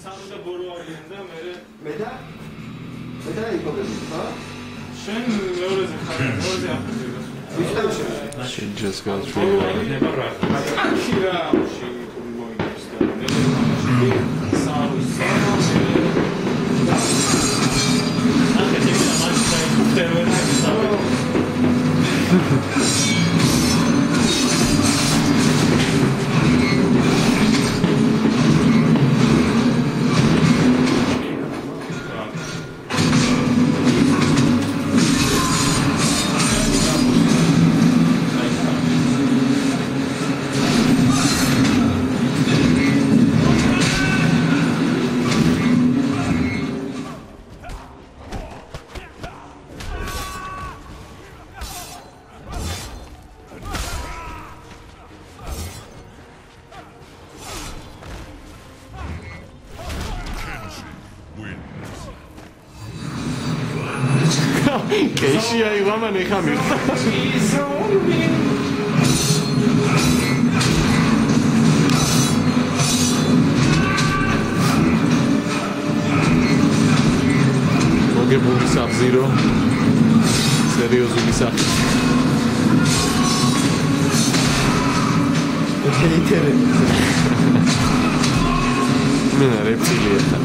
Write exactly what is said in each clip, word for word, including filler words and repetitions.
Saru da boru arიან da mere. Meda? Meda იპოვები, ხო? შენ მეორეზე ხარ, მეორეზე ახდები. ვისტავში. She just got through. Aki რა, ში გოინდეს და მე Saru Saru. ახლა შეიძლება მასა იქნება Saru. Keshi ai vama ne khamir. Mოგებული Sub-Zero. სერიოზული სახე. ეითერი. მე რეპტილია ხარ.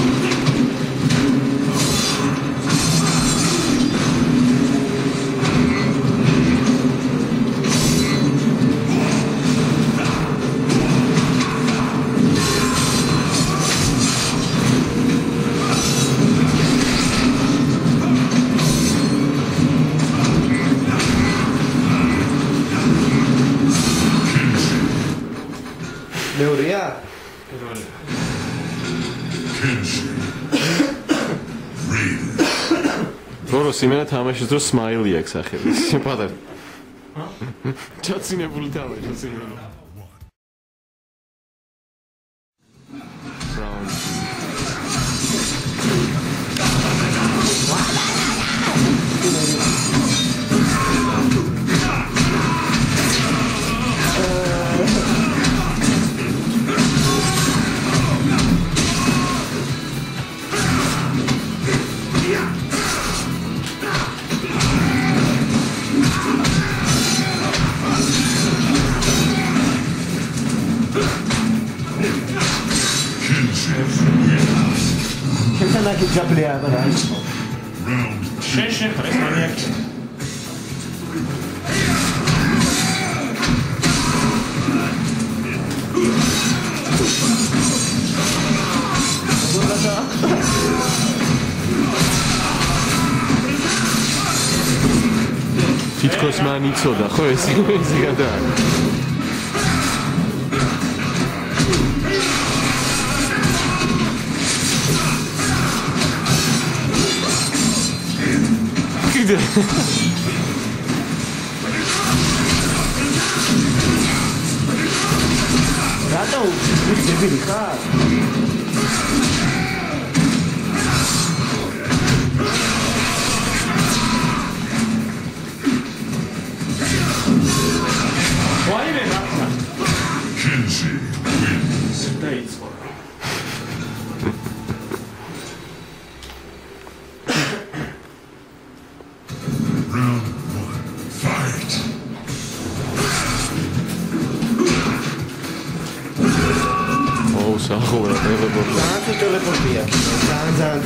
მეურია? ბორო სიმენა თამაშის დროს სმაილი აქვს სახელი. პატარ. ჩაცინებული თამაში სიმენა. Kentanaki jablea bana. შენ შენ ხარ ეს მანიაკი. თითქოს მან იცოდა ხო ეს ეს გადა. Rata ucibili xar? ვაიმე რატო? Kenshi wins. დაიწყო. ახლა ტელეპორტი. ძალიან ტელეპორტია. ძალიან ძალიან.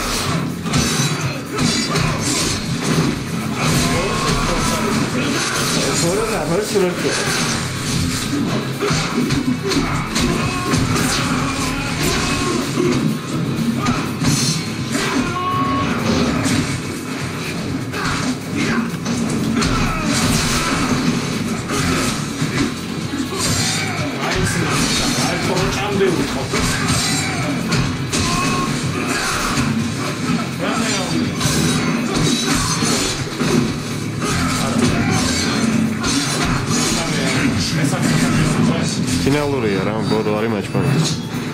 ბორომა, ბორომა. ფინალურია რა ბორო არის მაჩ პოინტი